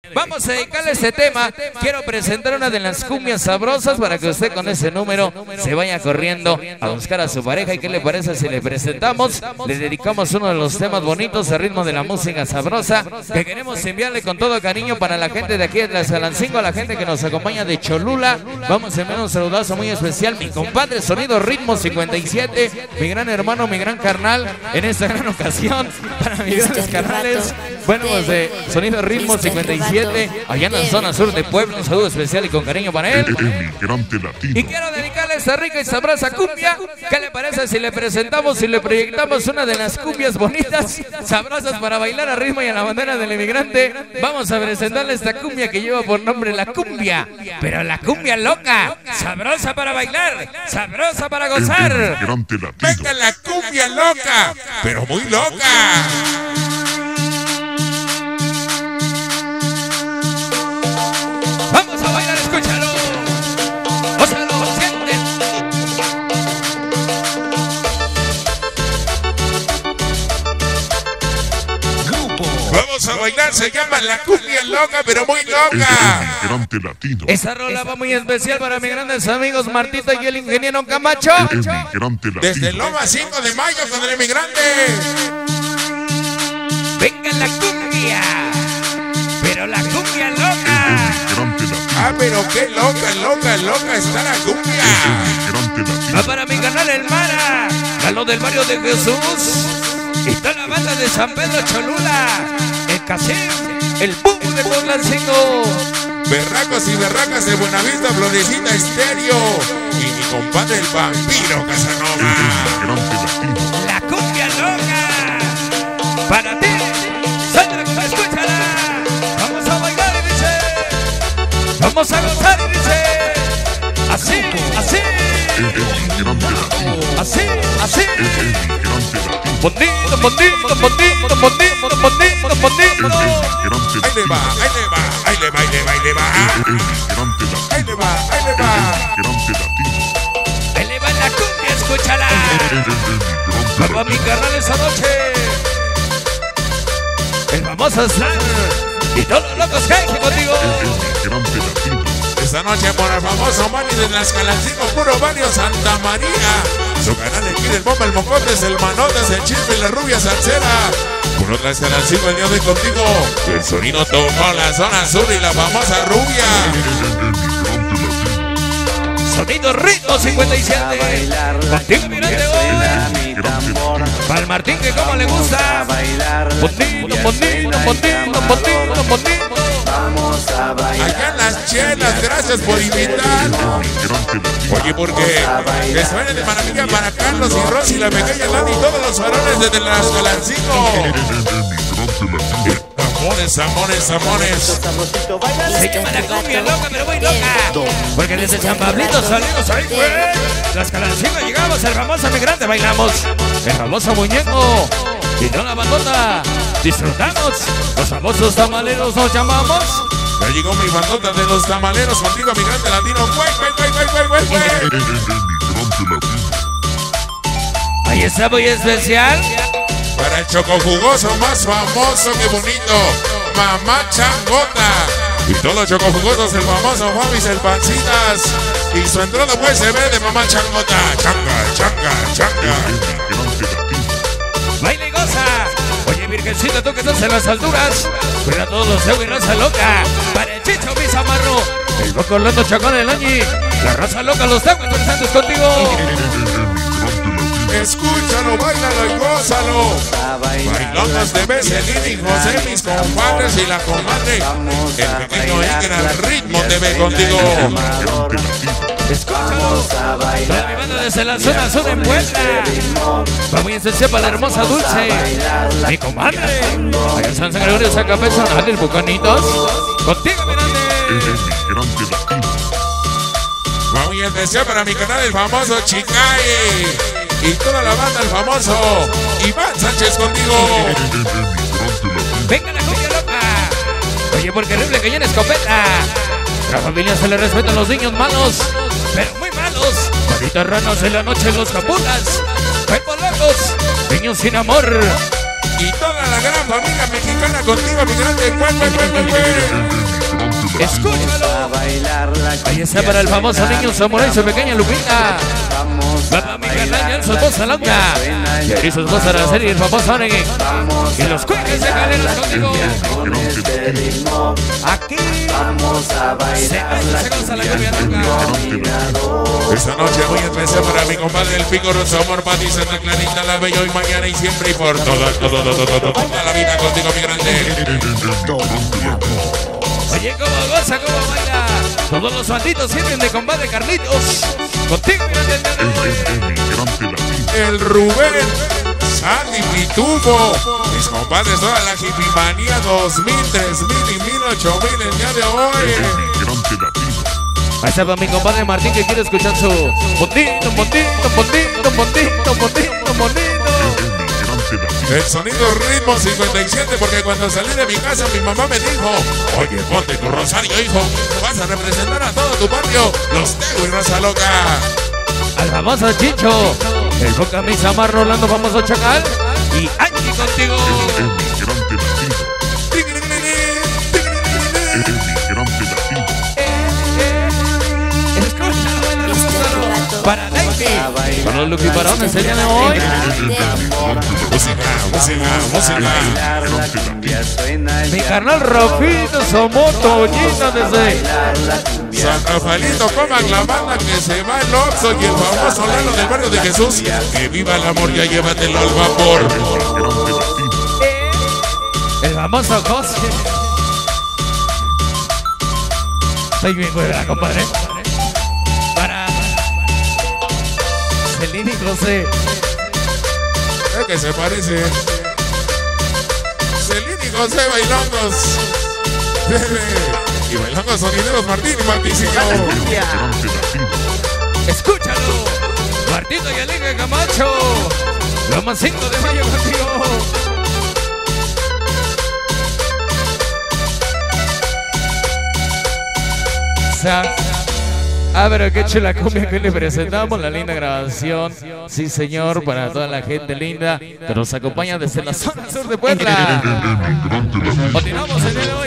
Vamos a dedicarle este tema. Quiero presentar una de las cumbias sabrosas para que usted con ese número se vaya corriendo a buscar a su pareja. ¿Y qué le parece si le presentamos? Le dedicamos uno de los temas bonitos a ritmo de la música sabrosa que queremos enviarle con todo cariño para la gente de aquí de Tlaxcalancingo, a la gente que nos acompaña de Cholula. Vamos a enviar un saludazo muy especial. Mi compadre Sonido Ritmo 57, mi gran hermano, mi gran carnal en esta gran ocasión. Para mis grandes carnales, bueno, pues de Sonido Ritmo 57, allá en la zona sur de Puebla. Un saludo especial y con cariño para él. Y quiero dedicarle esta rica y sabrosa cumbia. ¿Qué le parece si le presentamos y le proyectamos una de las cumbias bonitas, sabrosas para bailar a ritmo y a la bandera del emigrante? Vamos a presentarle esta cumbia que lleva por nombre La Cumbia, pero la cumbia loca, sabrosa para bailar, sabrosa para gozar. Venga la cumbia loca, pero muy loca. Vamos a bailar, escúchalo. Ósalo, siente. Vamos a bailar, se llama La Cumbia Loca, pero muy loca. Emigrante Latino. Esa rola va muy especial para mis grandes amigos Martita y el ingeniero Camacho. Emigrante Latino. Desde Loma 5 de Mayo con el emigrante. Venga la cumbia, pero la cumbia loca. Emigrante Latino. Ah, pero qué loca, loca, loca está la cumbia. Emigrante Latino. Va para mi canal El Mara, a lo del barrio de Jesús. Está la banda de San Pedro Cholula, el Casim, el boom de Tlaxcalancingo. Berracos y berracas de Buenavista, Florecita Estéreo. Y mi compadre el vampiro Casanova. Emigrante Latino. La cumbia loca, para ti, Sandra, escúchala. Vamos a bailar y dice, vamos a gozar y dice, así, así, Emigrante Latino. así, así. Emigrante Latino. Bonito, bonito, bonito, bonito, bonito, bonito. Ahí le va, ahí le va, ahí le va, ahí le va, ahí le va. Emigrante Latino. Ahí le va, ahí le va. Emigrante Latino. Eleva la cumbia, escúchala. Vamos a mi carnal esa noche. El famoso Star y todos los locos que hay contigo. Emigrante Latino. Esta noche por el famoso Mani de Tlaxcalancingo, puro barrio Santa María. Su canal le quiere el bomba, el mocotes, el manotes, el chisme y la rubia salsera. Puro Tlaxcalancingo el día de hoy contigo. El sonido tomó la zona sur y la famosa rubia. Sonido Ritmo 57. Contigo mirante hoy. Para el Martín que como le gusta. Bonito, bonito, bonito, bonito, bonito. Allá en las chelas, gracias por invitarnos. Oye, porque que suene de maravilla para Carlos y Rosy, la pequeña Lani y todos los varones desde Tlaxcalancingo. Amores, amores, amores. Se llama la cumbia loca, pero muy loca. Porque desde San Pablito salimos ahí, güey. Tlaxcalancingo llegamos, el famoso migrante bailamos. El famoso muñeco. Y no la abandona. Disfrutamos. Los famosos tamaleros nos llamamos. Ya llegó mi bandota de los tamaleros contigo, migrante latino. Güey, güey, güey, güey, güey, güey. Emigrante Latino. Ahí está muy especial. Para el choco jugoso más famoso que bonito, Mamá Changota. Y todos los choco jugosos, el famoso Juanis, el Pancitas. Y su entrada pues se ve de Mamá Changota. Changa, changa, changa. Emigrante Latino. Baila y goza. Oye, virgencita, tú que estás en las alturas. Cuida a todos los cebo y raza loca. Para el Chicho, mi Zamarro. El Boco Orlando Chacón, el Añi. La raza loca, los tacos presentes contigo. Escúchalo, bailalo y gózalo. Bailonas de Becelín y José, mis compadres y la comadre. El pequeño Iker al ritmo te ve contigo. Escúchalo. Toda mi banda desde la zona sur en Puebla. Va muy especial para la hermosa Dulce. Mi comadre. Allá en San Gregorio, Zacapeza, dale, Bucanitos. Contigo, mirande. Emigrante Latino. Va muy especial para mi canal, el famoso Chicay. Y toda la banda, el famoso Iván Sánchez contigo. Venga la cumbia loca. Oye, porque horrible que llena escopeta. La familia se le respetan los niños malos, pero muy malos. Manitas ranos en la noche, los capulas. Cuerpos locos, niños sin amor. Y toda la gran familia mexicana contigo, mi grande. Escúchalo. Ahí está para el famoso niño Samurai, su pequeña Lupita. Para mi canal Nelson Bosa Longa. Y sus dos a la serie, el famoso Oregui. Y los cueques de Galeras contigo. Aquí vamos a bailar la cumbia loca. Esta noche muy especial para mi compadre el Pícoro, su amor, Pati, Santa Clarita, la Bella, hoy, mañana y siempre y por toda la vida contigo, mi grande. Oye, cómo goza, cómo baila. Todos los banditos sirven de compadre Carlitos. Contigo, mi grande. El Rubén, Sandy Pitubo, mis compadres, toda la hippie-manía 2000, 3000 y 1000, 8000 el día de hoy. Ahí está para mi compadre Martín que quiere escuchar su bondito. El sonido ritmo 57, porque cuando salí de mi casa mi mamá me dijo: oye, ponte tu rosario, hijo, vas a representar a todo tu barrio, Los Tego y Raza Loca. Al famoso Chicho, el con camisa más Rolando, famoso Chacal. Y Angie contigo. Para Daisy, para los luquiparones el día de hoy. Música. Mi carnal Rafito Somoto, Gina desde San Rafaelito, coman la banda que se va el Oxxo y el famoso Lalo del barrio de Jesús. Que viva el amor, ya llévatelo al vapor. El famoso José. Estoy bien buena, compadre. Para Celina y José. Es que se parece. Celina y José bailongos. Y bailongos sonideros Martín y Martincillo. Escúchalo. Martito y Alegre Camacho. Los 5 de mayo contigo. Pero qué chula cumbia que le presentamos, la linda grabación, sí señor, para toda la gente linda que nos acompaña desde la zona sur de Puebla. Continuamos en el hoy.